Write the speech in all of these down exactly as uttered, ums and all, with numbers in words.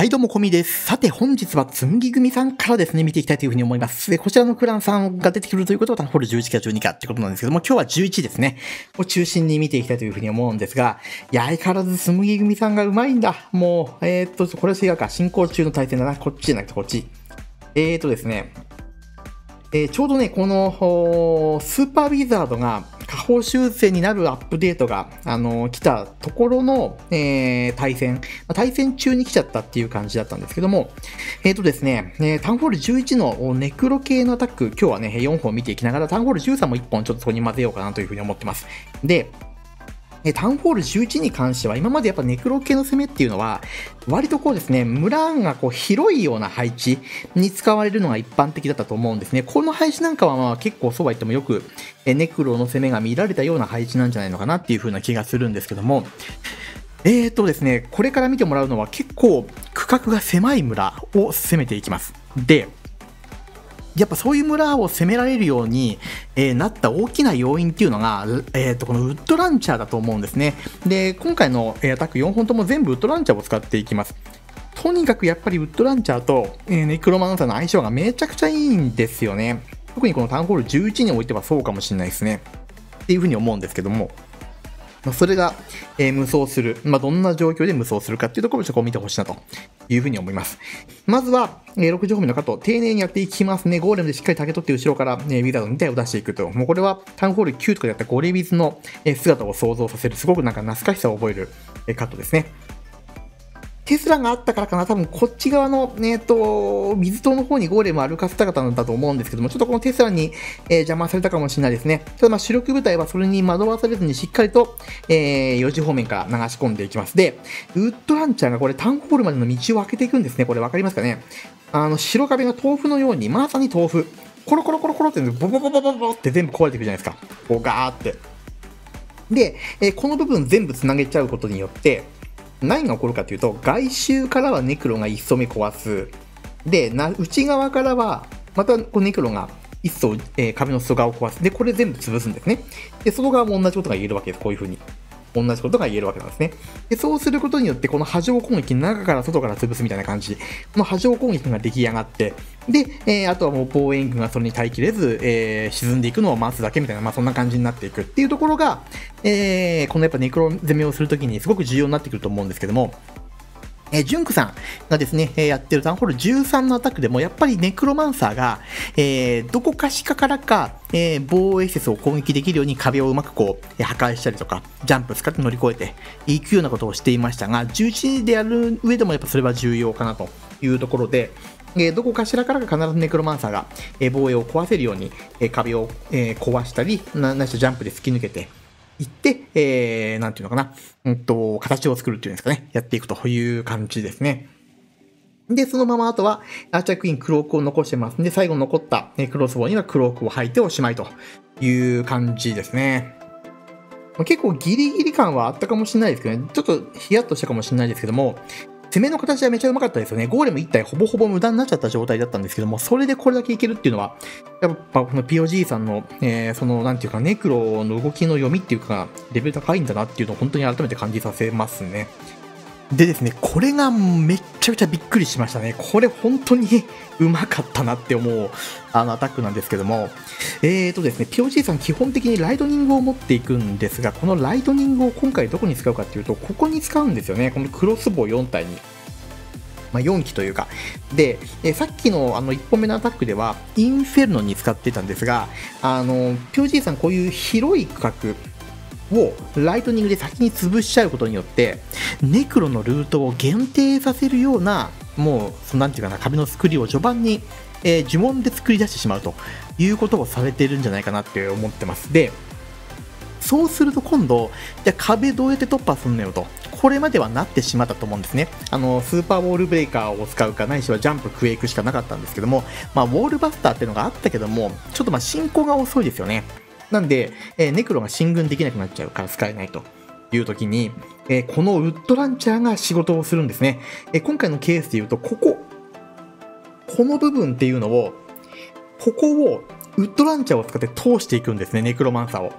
はい、どうも、こみです。さて、本日は、つむぎ組さんからですね、見ていきたいというふうに思います。で、こちらのクランさんが出てくるということは、タンホールじゅういちかじゅうにかってことなんですけども、今日はじゅういちですね。を中心に見ていきたいというふうに思うんですが、いや、相変わらずつむぎ組さんがうまいんだ。もう、えー、っと、これは違うか。進行中の対戦だな。こっちじゃなくて、こっち。えー、っとですね。えー、ちょうどね、この、スーパーウィザードが下方修正になるアップデートが、あのー、来たところの、えー、対戦、対戦中に来ちゃったっていう感じだったんですけども、えーとですね、えー、タウンホールじゅういちのネクロ系のアタック、今日はね、よんほん見ていきながら、タウンホールじゅうさんもいっぽんちょっとそこに混ぜようかなというふうに思ってます。で、タウンホールじゅういちに関しては、今までやっぱネクロ系の攻めっていうのは、割とこうですね、村がこう広いような配置に使われるのが一般的だったと思うんですね。この配置なんかはまあ結構そうは言ってもよく、ネクロの攻めが見られたような配置なんじゃないのかなっていう風な気がするんですけども、えーとですね、これから見てもらうのは結構区画が狭い村を攻めていきます。で、やっぱそういう村を攻められるように、えー、なった大きな要因っていうのが、えー、とこのウッドランチャーだと思うんですね。で、今回のアタックよんほんとも全部ウッドランチャーを使っていきます。とにかくやっぱりウッドランチャーと、えー、ネクロマンサーの相性がめちゃくちゃいいんですよね。特にこのタウンホールじゅういちにおいてはそうかもしれないですね。っていうふうに思うんですけども。それが、えー、無双する。まあ、どんな状況で無双するかっていうところをちょっと見てほしいなというふうに思います。まずは、えー、ろくじゅうほんめのカット、丁寧にやっていきますね。ゴーレムでしっかり竹取って後ろから、えー、ウィザードに体を出していくと。もうこれはタウンホールきゅうとかでやったゴレウィズの、えー、姿を想像させる、すごくなんか懐かしさを覚える、えー、カットですね。テスラがあったからかな、多分こっち側の、えっと、水塔の方にゴーレムを歩かせたかったんだと思うんですけども、ちょっとこのテスラに、えー、邪魔されたかもしれないですね。ただまあ主力部隊はそれに惑わされずにしっかりと、えー、よじ方面から流し込んでいきます。で、ウッドランチャーがこれタウンホールまでの道を開けていくんですね。これわかりますかね。あの、白壁が豆腐のように、まさに豆腐。コロコロコロコロってボボボボボボって全部壊れていくじゃないですか。こうガーって。で、えー、この部分全部つなげちゃうことによって、何が起こるかというと、外周からはネクロが一層目壊す。で、な内側からは、またこうネクロが一層、えー、壁の外側を壊す。で、これ全部潰すんですね。で、外側も同じことが言えるわけです。こういう風に。同じことが言えるわけなんですね。で、そうすることによって、この波状攻撃、中から外から潰すみたいな感じ。この波状攻撃が出来上がって、で、えー、あとはもう防衛軍がそれに耐えきれず、えー、沈んでいくのを待つだけみたいな、まあそんな感じになっていくっていうところが、えー、このやっぱネクロ攻めをするときにすごく重要になってくると思うんですけども、えー、ジュンクさんがですね、えー、やってるタウンホールじゅうさんのアタックでも、やっぱりネクロマンサーが、えー、どこかしかからか、えー、防衛施設を攻撃できるように壁をうまくこう、えー、破壊したりとか、ジャンプ使って乗り越えていくようなことをしていましたが、じゅういちでやる上でもやっぱそれは重要かなというところで、えー、どこかしらからが必ずネクロマンサーが、えー、防衛を壊せるように、えー、壁を、えー、壊したり、な、なしジャンプで突き抜けて、行って、えー、なんていうのかな、うんと、形を作るっていうんですかね、やっていくという感じですね。で、そのままあとは、アーチャークイーンクロークを残してますんで、最後残ったクロスボウにはクロークを履いておしまいという感じですね。結構ギリギリ感はあったかもしれないですけどね、ちょっとヒヤッとしたかもしれないですけども、攻めの形はめちゃうまかったですよね。ゴーレムいち体ほぼほぼ無駄になっちゃった状態だったんですけども、それでこれだけいけるっていうのは、やっぱこの ピーオージー さんの、えー、その、なんていうか、ネクロの動きの読みっていうか、レベル高いんだなっていうのを本当に改めて感じさせますね。でですね、これがめっちゃくちゃびっくりしましたね。これ本当にうまかったなって思うあのアタックなんですけども、えーとですね、ピーオージー さん基本的にライトニングを持っていくんですが、このライトニングを今回どこに使うかっていうと、ここに使うんですよね。このクロスボウよん体に。まあ、よん機というか。で、えさっきのあのいっぽんめのアタックでは、インフェルノに使ってたんですが、あの、ピーオージー さんこういう広い区画、をライトニングで先に潰しちゃうことによってネクロのルートを限定させるようなもうそのなんていうかな壁の作りを序盤に、えー、呪文で作り出してしまうということをされているんじゃないかなって思ってます。でそうすると今度じゃあ壁どうやって突破するのよとこれまではなってしまったと思うんですね。あのスーパーウォールブレイカーを使うかないしはジャンプクエイクしかなかったんですけども、まあ、ウォールバスターっていうのがあったけどもちょっとまあ進行が遅いですよね。なんで、えー、ネクロが進軍できなくなっちゃうから使えないという時に、えー、このウッドランチャーが仕事をするんですね。えー、今回のケースで言うと、ここ、この部分っていうのを、ここをウッドランチャーを使って通していくんですね、ネクロマンサーを。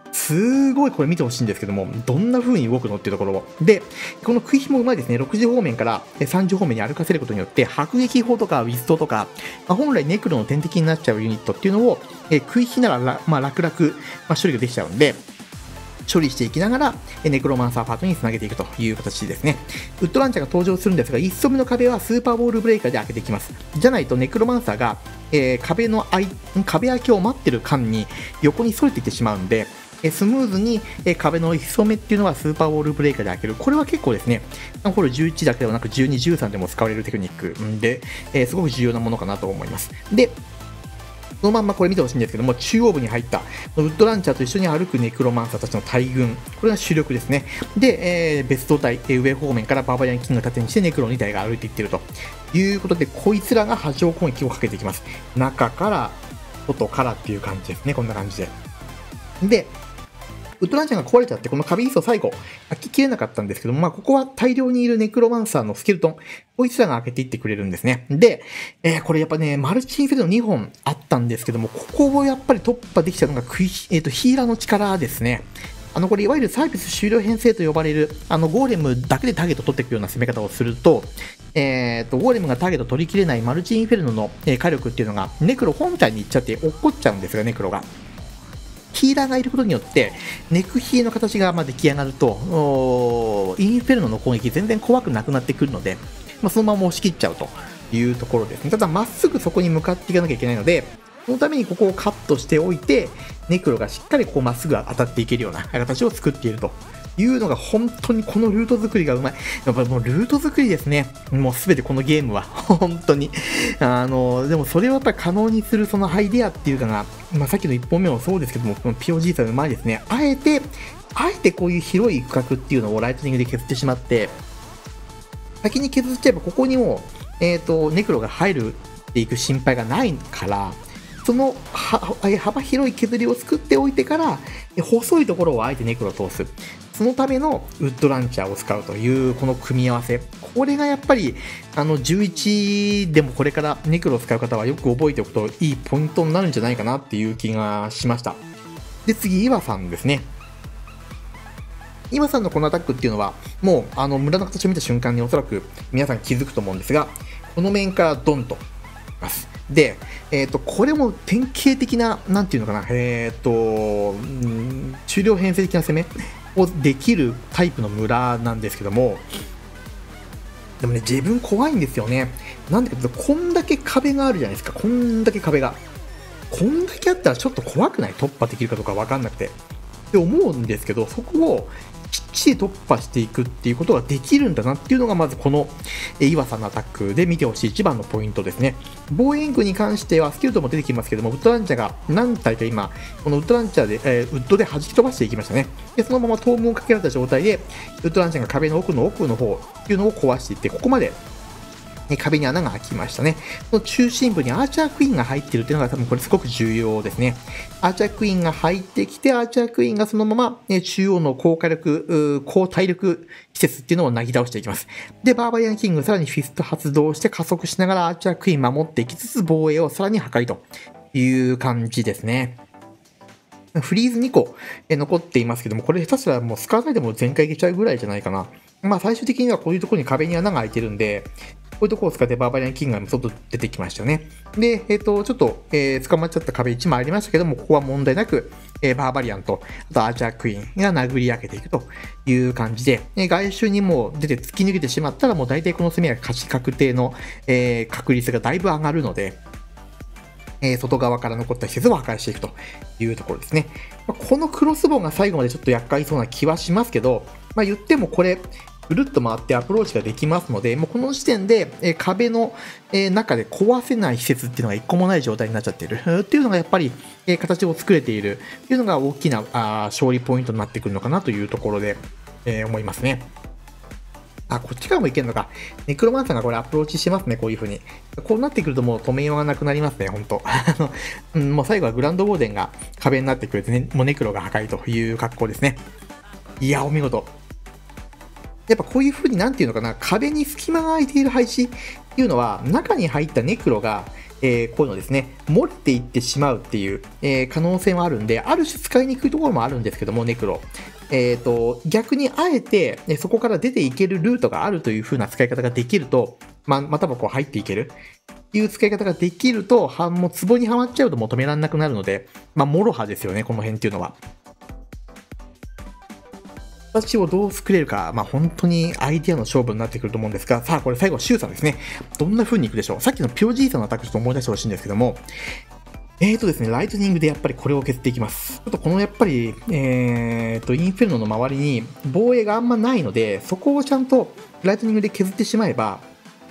すごいこれ見てほしいんですけども、どんな風に動くのっていうところを。で、この食い火もうまいですね。ろくじ方面からさんじ方面に歩かせることによって、迫撃砲とかウィストとか、まあ、本来ネクロの天敵になっちゃうユニットっていうのを、え食い火なら、まあ、楽々、まあ、処理ができちゃうんで、処理していきながら、ネクロマンサーパートにつなげていくという形ですね。ウッドランチャーが登場するんですが、いっ層目の壁はスーパーボールブレイカーで開けていきます。じゃないとネクロマンサーが、えー、壁のあい壁開けを待ってる間に横に逸れていってしまうんで、スムーズに壁のいっ層目っていうのはスーパーウォールブレイカーで開ける。これは結構ですね、ホールじゅういちだけではなくじゅうに、じゅうさんでも使われるテクニックで、えー、すごく重要なものかなと思います。で、そのまんまこれ見てほしいんですけども、中央部に入ったウッドランチャーと一緒に歩くネクロマンサーたちの大群、これが主力ですね。で、えー、別動隊、上方面からバーバリアンキングを盾にしてネクロに体が歩いていっているということで、こいつらが波状攻撃をかけていきます。中から、外からっていう感じですね、こんな感じで。で、ウッドランチャーが壊れちゃって、この壁椅子を最後、開ききれなかったんですけども、まあ、ここは大量にいるネクロマンサーのスケルトン、こいつらが開けていってくれるんですね。で、えー、これやっぱね、マルチインフェルノにほんあったんですけども、ここをやっぱり突破できたのがクイ、えーと、ヒーラーの力ですね。あの、これ、いわゆるサービス終了編成と呼ばれる、あの、ゴーレムだけでターゲットを取っていくような攻め方をすると、えーと、ゴーレムがターゲットを取りきれないマルチインフェルノの、えー、火力っていうのが、ネクロ本体に行っちゃって落っこっちゃうんですよ、ネクロが。ヒーラーがいることによって、ネクヒーの形がまあ出来上がると、インフェルノの攻撃全然怖くなくなってくるので、まあ、そのまま押し切っちゃうというところですね。ただ、まっすぐそこに向かっていかなきゃいけないので、そのためにここをカットしておいて、ネクロがしっかりこうまっすぐ当たっていけるような形を作っているというのが、本当にこのルート作りがうまい。やっぱりもうルート作りですね。もうすべてこのゲームは。本当に。あの、でもそれをやっぱり可能にするそのアイデアっていうかが、まあ、さっきのいっぽんめもそうですけども、この ピーオージー さんうまいですね。あえて、あえてこういう広い区画っていうのをライトニングで削ってしまって、先に削っちゃえばここにも、えっと、ネクロが入るっていく心配がないから、その幅広い削りを作っておいてから、細いところをあえてネクロを通す。そのためのウッドランチャーを使うというこの組み合わせ。これがやっぱり、あの、じゅういちでもこれからネクロを使う方はよく覚えておくといいポイントになるんじゃないかなっていう気がしました。で、次、岩さんですね。岩さんのこのアタックっていうのは、もう、あの、村の形を見た瞬間におそらく皆さん気づくと思うんですが、この面からドンとます。で、えっ、ー、と、これも典型的な、なんていうのかな、えっ、ー、と、ん中量編成的な攻めをできるタイプの村なんですけども、でもね、自分怖いんですよね。なんでかというと、こんだけ壁があるじゃないですか。こんだけ壁が。こんだけあったらちょっと怖くない？突破できるかどうかわかんなくて。って思うんですけど、そこをきっちり突破していくっていうことができるんだなっていうのがまずこの岩さんのアタックで見てほしい一番のポイントですね。防衛具に関してはスキルトも出てきますけども、ウッドランチャーが何体か今、このウッドランチャーで、えー、ウッドで弾き飛ばしていきましたね。で、そのままトームをかけられた状態で、ウッドランチャーが壁の奥の奥の方っていうのを壊していって、ここまで壁に穴が開きましたね。その中心部にアーチャークイーンが入っているというのが多分これすごく重要ですね。アーチャークイーンが入ってきて、アーチャークイーンがそのまま中央の高火力、高体力施設っていうのをなぎ倒していきます。で、バーバリアンキングさらにフィスト発動して加速しながらアーチャークイーン守っていきつつ防衛をさらに破壊という感じですね。フリーズにこ残っていますけども、これ下手したらもうスカーナイでも全開いけちゃうぐらいじゃないかな。まあ最終的にはこういうところに壁に穴が開いてるんで、こういうところを使ってバーバリアンキングが外出てきましたよね。で、えっ、ー、と、ちょっと、えー、捕まっちゃった壁いちまいありましたけども、ここは問題なく、えー、バーバリアンと、あとアーチャークイーンが殴り上げていくという感じで、えー、外周にもう出て突き抜けてしまったら、もう大体この攻めは勝ち確定の、えー、確率がだいぶ上がるので、えー、外側から残った施設を破壊していくというところですね。まあ、このクロスボウが最後までちょっと厄介そうな気はしますけど、まあ、言ってもこれ、ぐるっと回ってアプローチができますので、もうこの時点で、えー、壁の、えー、中で壊せない施設っていうのが一個もない状態になっちゃっているっていうのがやっぱり、えー、形を作れているっていうのが大きなあ勝利ポイントになってくるのかなというところで、えー、思いますね。あ、こっちからもいけるのか。ネクロマンサーがこれアプローチしてますね、こういう風に。こうなってくるともう止めようがなくなりますね、ほんと。うん、もう最後はグランドウォーデンが壁になってくれてね、もうネクロが破壊という格好ですね。いや、お見事。やっぱこういう風になんていうのかな、壁に隙間が空いている配置っていうのは、中に入ったネクロがえー、こういうのですね、漏れていってしまうっていう、えー、可能性もあるんで、ある種使いにくいところもあるんですけども、ネクロ。えっと、逆にあえて、そこから出ていけるルートがあるという風な使い方ができると、ま、またはこう入っていけるっていう使い方ができると、はもう壺にはまっちゃうともう止められなくなるので、まあ、もろはですよね、この辺っていうのは。形をどう作れるか、まあ、本当にアイディアの勝負になってくると思うんですが、さあ、これ最後、シュウさんですね。どんな風にいくでしょう。さっきのピョジーさんのアタックちょっと思い出してほしいんですけども、えーとですね、ライトニングでやっぱりこれを削っていきます。ちょっとこのやっぱり、えーと、インフェルノの周りに防衛があんまないので、そこをちゃんとライトニングで削ってしまえば、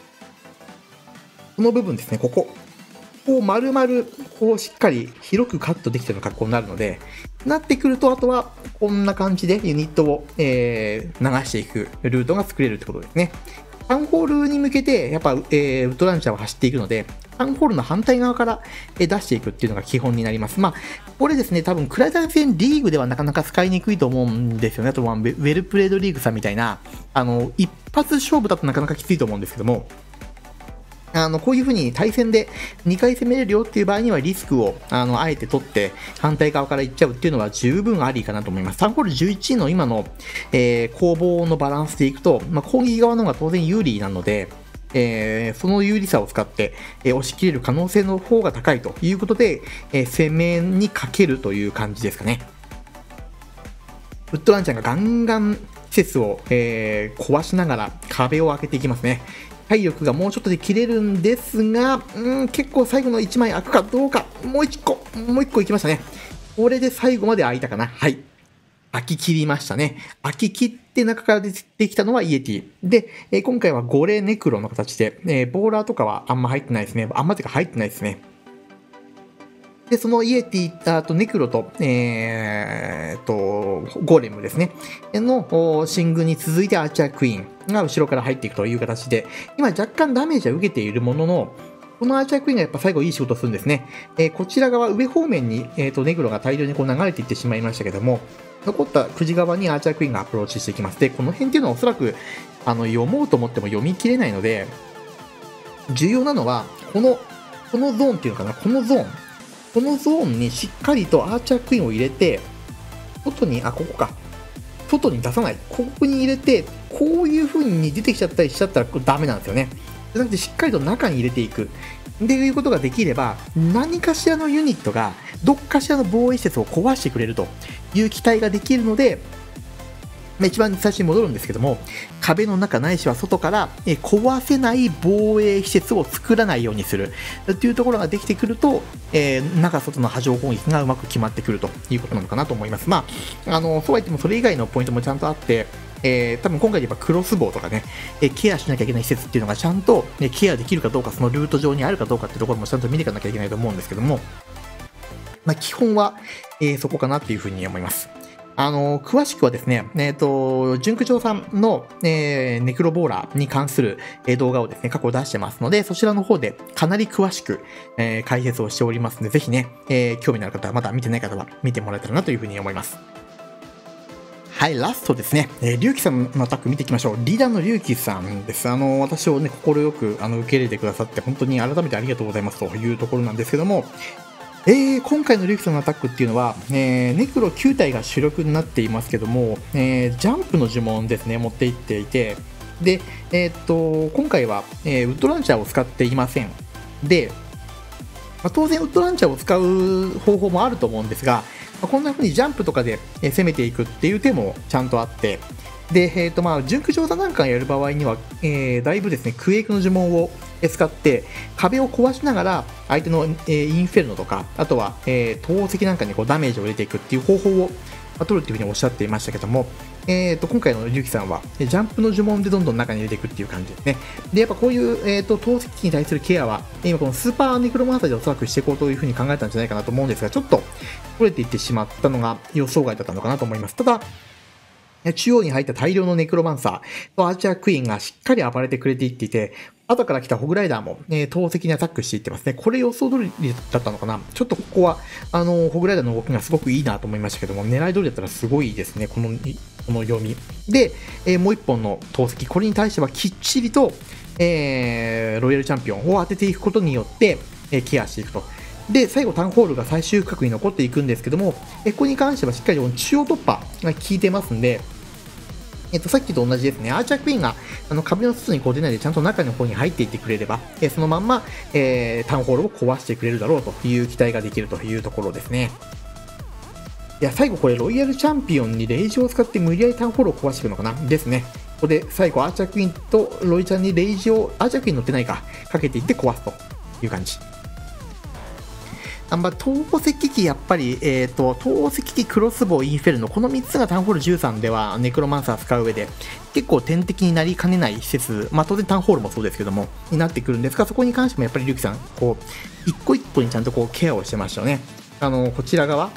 この部分ですね、ここ。こう丸々、こうしっかり広くカットできたような格好になるので、なってくると、あとはこんな感じでユニットを、えー、流していくルートが作れるってことですね。タウンホールに向けて、やっぱ、えー、ウッドランチャーを走っていくので、タウンホールの反対側から出していくっていうのが基本になります。まあ、これですね、多分、クライダー戦リーグではなかなか使いにくいと思うんですよね。あとは、ウェルプレードリーグさんみたいな、あの、一発勝負だとなかなかきついと思うんですけども、あの、こういう風に対戦でにかい攻めれるよっていう場合にはリスクを、あの、あえて取って反対側から行っちゃうっていうのは十分ありかなと思います。さんホールじゅういちの今の、えー、攻防のバランスでいくと、まあ、攻撃側の方が当然有利なので、えー、その有利さを使って、えー、押し切れる可能性の方が高いということで、えー、攻めにかけるという感じですかね。ウッドランちゃんがガンガン施設を、えー、壊しながら壁を開けていきますね。体力がもうちょっとで切れるんですが、うん、結構最後のいちまい開くかどうか、もういっこ、もういっこいきましたね。これで最後まで開いたかな。はい。開き切りましたね。開き切って中から出てきたのはイエティ。で、えー、今回はゴレネクロの形で、えー、ボーラーとかはあんま入ってないですね。あんまてか入ってないですね。で、そのイエティ、あとネクロと、えー、と、ゴーレムですね。のシングに続いてアーチャークイーンが後ろから入っていくという形で、今若干ダメージは受けているものの、このアーチャークイーンがやっぱ最後いい仕事をするんですね。えー、こちら側、上方面に、えー、とネクロが大量にこう流れていってしまいましたけども、残ったくじ側にアーチャークイーンがアプローチしていきます。で、この辺っていうのはおそらくあの読もうと思っても読み切れないので、重要なのは、この、このゾーンっていうのかな、このゾーン。このゾーンにしっかりとアーチャークイーンを入れて、外に、あ、ここか。外に出さない。ここに入れて、こういう風に出てきちゃったりしちゃったらこれダメなんですよね。じゃなくてしっかりと中に入れていく。っていうことができれば、何かしらのユニットが、どっかしらの防衛施設を壊してくれるという期待ができるので、一番最初に戻るんですけども、壁の中ないしは外から壊せない防衛施設を作らないようにするというところができてくると、えー、中外の波状攻撃がうまく決まってくるということなのかなと思います。まあ、あのそうは言ってもそれ以外のポイントもちゃんとあって、えー、多分今回で言えばクロスボウとかね、えケアしなきゃいけない施設っていうのがちゃんと、ね、ケアできるかどうか、そのルート上にあるかどうかっていうところもちゃんと見ていかなきゃいけないと思うんですけども、まあ、基本は、えー、そこかなっていうふうに思います。あの、詳しくはですね、えっ、ー、と、純駆長さんの、えー、ネクロボーラーに関する、えー、動画をですね、過去出してますので、そちらの方でかなり詳しく、えー、解説をしておりますので、ぜひね、えー、興味のある方は、まだ見てない方は見てもらえたらなというふうに思います。はい、ラストですね。えー、リュウキさんのアタック見ていきましょう。リーダーのリュウキさんです。あの、私をね、快くあの受け入れてくださって、本当に改めてありがとうございますというところなんですけども、えー、今回のリュウキさんのアタックっていうのは、えー、ネクロきゅう体が主力になっていますけども、えー、ジャンプの呪文ですね、持っていっていて、で、えー、っと、今回は、えー、ウッドランチャーを使っていません。で、まあ、当然ウッドランチャーを使う方法もあると思うんですが、まあ、こんな風にジャンプとかで攻めていくっていう手もちゃんとあって、で、えーとまあ、純駆長座なんかやる場合には、えー、だいぶですね、クエイクの呪文を使って、壁を壊しながら、相手の、えー、インフェルノとか、あとは、えー、投石なんかにこうダメージを入れていくっていう方法を、まあ、取るっていうふうにおっしゃっていましたけども、えーと、今回のリュウキさんは、ジャンプの呪文でどんどん中に入れていくっていう感じですね。で、やっぱこういう、えーと、投石機に対するケアは、今このスーパーネクロマンサーでおそらくしていこうというふうに考えたんじゃないかなと思うんですが、ちょっと、取れていってしまったのが予想外だったのかなと思います。ただ、中央に入った大量のネクロマンサーとアーチャークイーンがしっかり暴れてくれていっていて、後から来たホグライダーも、えー、投石にアタックしていってますね。これ予想通りだったのかな。ちょっとここは、あの、ホグライダーの動きがすごくいいなと思いましたけども、狙い通りだったらすごいですね。この、この読み。で、えー、もう一本の投石。これに対してはきっちりと、えー、ロイヤルチャンピオンを当てていくことによって、 えー、ケアしていくと。で、最後タウンホールが最終区画に残っていくんですけども、えここに関してはしっかり中央突破が効いてますんで、えっと、さっきと同じですね、アーチャークイーンがあの壁の外にこう出ないでちゃんと中の方に入っていってくれれば、えそのまんま、えー、タウンホールを壊してくれるだろうという期待ができるというところですね。いや、最後これロイヤルチャンピオンにレイジを使って無理やりタウンホールを壊していくのかなですね。ここで最後アーチャークイーンとロイちゃんにレイジを、アーチャークイーン乗ってないか、かけていって壊すという感じ。あんま投石機、やっぱり、えっ、ー、と、投石機、クロスボウ、インフェルノ、このみっつがタウンホールじゅうさんではネクロマンサー使う上で、結構天敵になりかねない施設、まあ当然タウンホールもそうですけども、になってくるんですが、そこに関してもやっぱりリュウキさん、こう、一個一個にちゃんとこうケアをしてましたよね。あの、こちら側、こ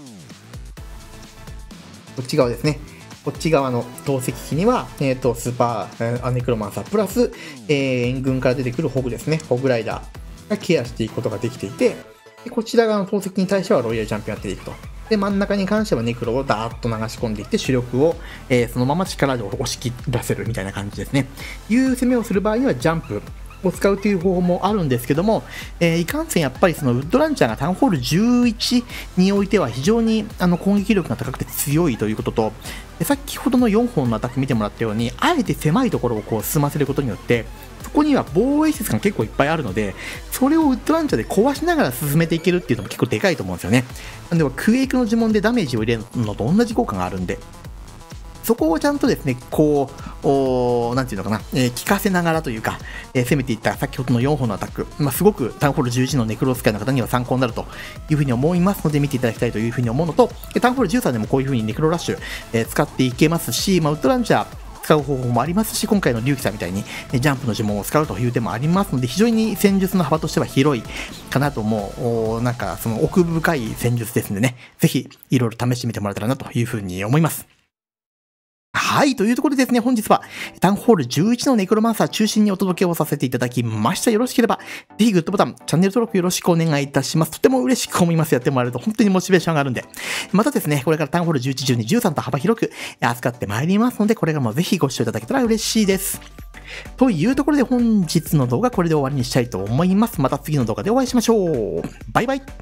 っち側ですね。こっち側の投石機には、えっ、ー、と、スーパー、ネクロマンサー、プラス、えー、援軍から出てくるホグですね。ホグライダーがケアしていくことができていて、でこちら側の投石に対してはロイヤルチャンピオンやっていくと。で、真ん中に関してはネクロをダーッと流し込んでいって主力を、えー、そのまま力で押し切らせるみたいな感じですね。いう攻めをする場合にはジャンプを使うという方法もあるんですけども、えー、いかんせんやっぱりそのウッドランチャーがタウンホールじゅういちにおいては非常にあの攻撃力が高くて強いということと、で先ほどのよんほんのアタック見てもらったように、あえて狭いところをこう進ませることによって、そこには防衛施設が結構いっぱいあるので、それをウッドランチャーで壊しながら進めていけるっていうのも結構でかいと思うんですよね。なんで、クエイクの呪文でダメージを入れるのと同じ効果があるんで、そこをちゃんとですね、こう、おなんていうのかな、えー、効かせながらというか、えー、攻めていった先ほどのよんほんのアタック、まあ、すごくタウンホールじゅういちのネクロスカイの方には参考になるというふうに思いますので、見ていただきたいというふうに思うのと、タウンホールじゅうさんでもこういうふうにネクロラッシュ、えー、使っていけますし、まあ、ウッドランチャー、使う方法もありますし、今回のリュウキさんみたいにジャンプの呪文を使うという手もありますので、非常に戦術の幅としては広いかなと思う、なんかその奥深い戦術ですのでね、ぜひいろいろ試してみてもらえたらなというふうに思います。はい。というところでですね、本日はタウンホールじゅういちのネクロマンサー中心にお届けをさせていただきました。よろしければ、ぜひグッドボタン、チャンネル登録よろしくお願いいたします。とても嬉しく思います。やってもらえると本当にモチベーションがあるんで。またですね、これからタウンホールじゅういち、じゅうに、じゅうさんと幅広く扱ってまいりますので、これからもぜひご視聴いただけたら嬉しいです。というところで本日の動画これで終わりにしたいと思います。また次の動画でお会いしましょう。バイバイ。